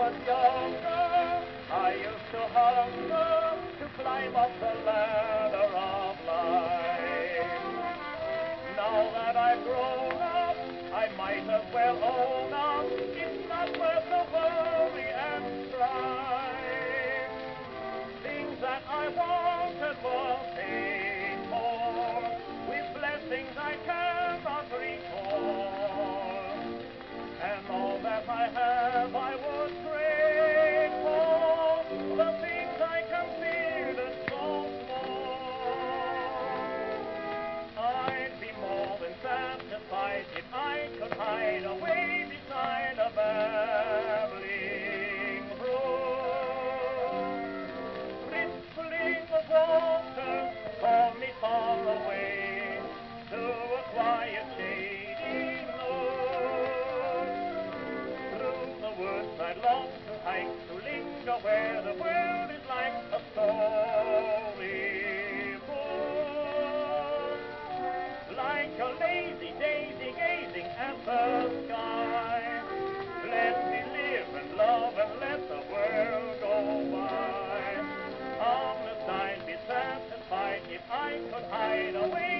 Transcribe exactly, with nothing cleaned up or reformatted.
was younger, I used to hunger to climb up the ladder of life. Now that I've grown up, I might as well own up. It's not worth the worry and strife. Things that I wanted were paid for, with blessings I cannot recall. And all that I have I would trade for the things I considered so small. I'd be more than satisfied if I could hide away beside a babbling brook. Rippling of waters call me far away to a quiet shady nook. Through the woods I long to hike, to linger where the world is like a story book. Like a lazy daisy gazing at the sky. Let me live and love and let the world go by. Honest, I'd be satisfied if I could hide away